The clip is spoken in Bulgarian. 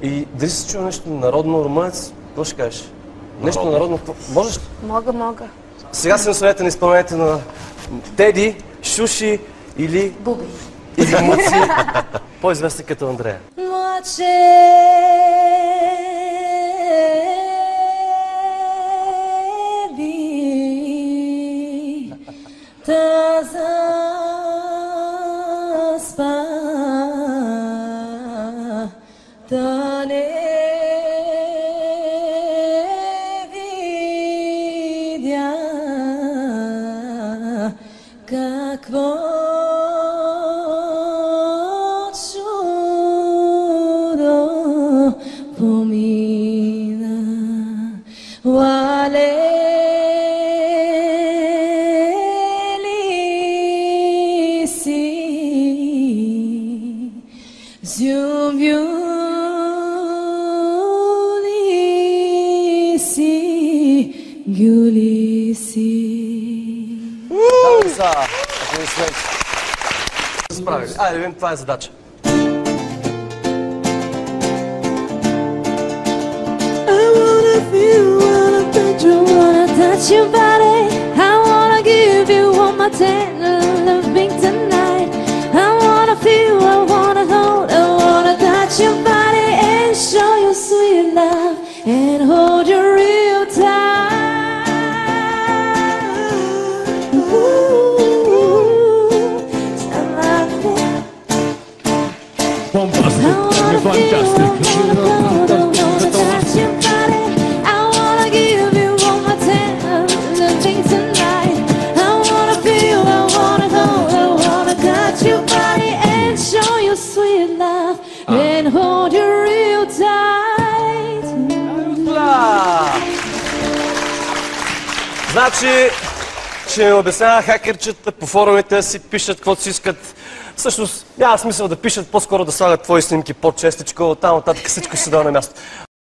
И дали си чува нещо народно, румънец? Какво ще кажеш? Нещо народно? Можеш ли? Мога. Сега се наследете на изпълнението на Теди, Шуши или... Буби. Или Муци, по-известни като Андреа. Да не видя какво чудо помина. Лале ли си, зюмбюл Гюли си. Давай са! Аплодисменти. Се справили. Айде, видим, това е задача. I wanna feel, wanna touch you, wanna touch your body. I wanna give you all my tender loving tonight. I wanna feel, I wanna hold, I wanna touch your body and show you sweet love and hold you real tight. Fantastic. I wanna give you all my tender loving tonight. I wanna feel, I wanna hold, I wanna touch your body and show you sweet love and hold you real tight. Значи, ще ми обяснява хакерчета по форумите, си пишат каквото си искат. Всъщност, няма смисъл да пишат, по-скоро да слагат твои снимки по-честичко, оттам нататък всичко ще се дава на място.